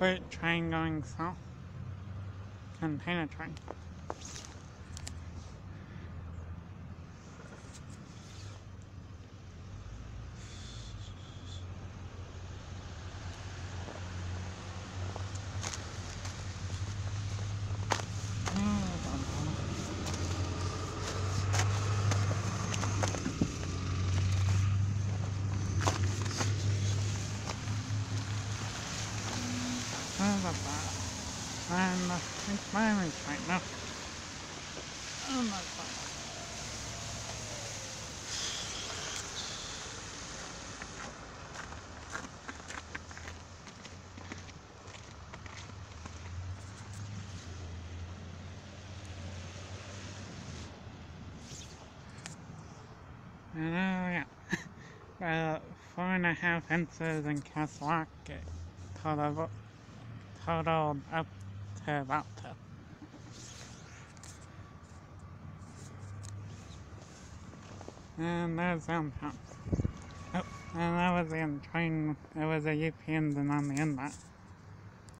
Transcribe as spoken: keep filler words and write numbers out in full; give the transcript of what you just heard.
freight train going south. Container train. There's a bar. And uh, it's Miami right now. Oh my god. And uh, yeah. uh, four and a half inches in Castle Rock. It totaled, totaled up to about two. And there's downtown. Oh, and that was the train. It was a U P engine on the inlet.